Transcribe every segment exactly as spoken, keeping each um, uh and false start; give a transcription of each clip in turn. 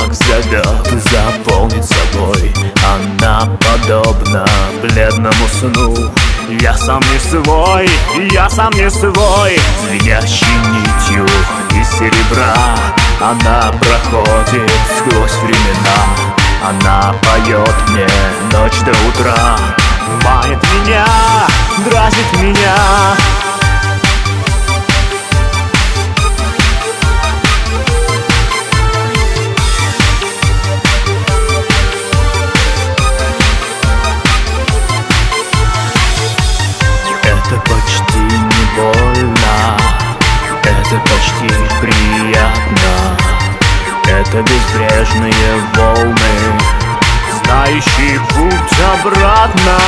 как зовет заполнить собой. Она подобна бледному сну. Я сам не свой, я сам не свой. Звенящей нитью из серебра она проходит сквозь времена. Она поет мне ночь до утра, манит меня, дразнит меня. Это почти не больно, это почти приятно. Это безбрежные волны, знающие путь обратно.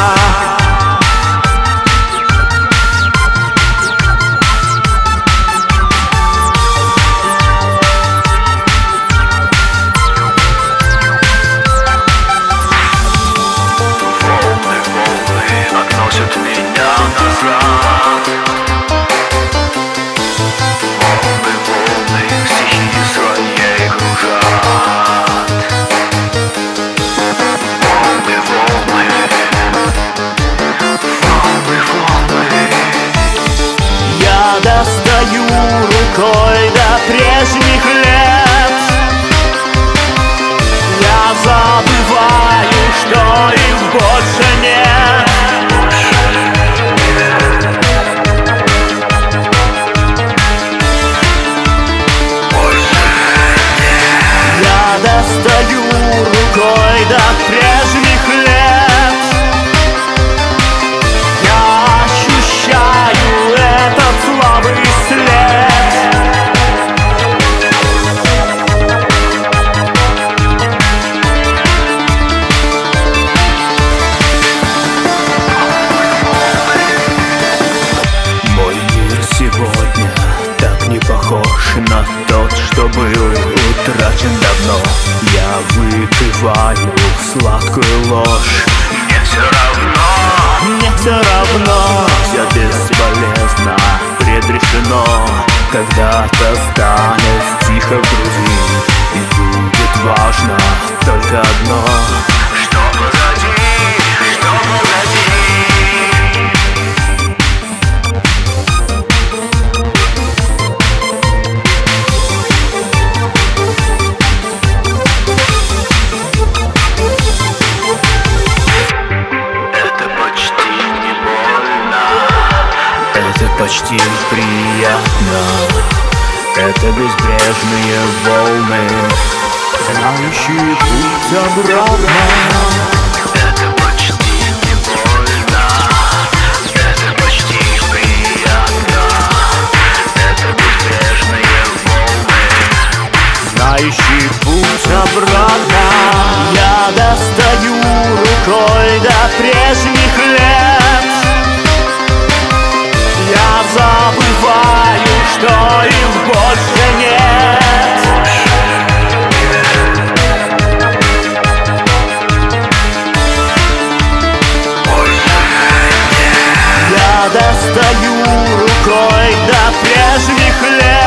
Волны, волны относят меня назад. Волны, волны стихии своей кружат. Волны, волны, волны, волны. Я достаю рукой до прежних лет. Я забываю, что их больше нет. Я достаю рукой до прежних лет. Я ощущаю этот слабый след. Мой мир сегодня так не похож на тот, что был утрачен давно. Я выпиваю сладкую ложь. Мне все равно, мне все равно. Все бесполезно, предрешено. Когда-то станет тихо в груди, и будет важно только одно: что позади, что позади. Почти приятно. Это безбрежные волны, знающие путь обратно. Это почти не больно. Это почти приятно. Это безбрежные волны, знающие путь обратно. Я достаю рукой до прежних лет. Я забываю, что их больше нет. Я достаю рукой до прежних лет.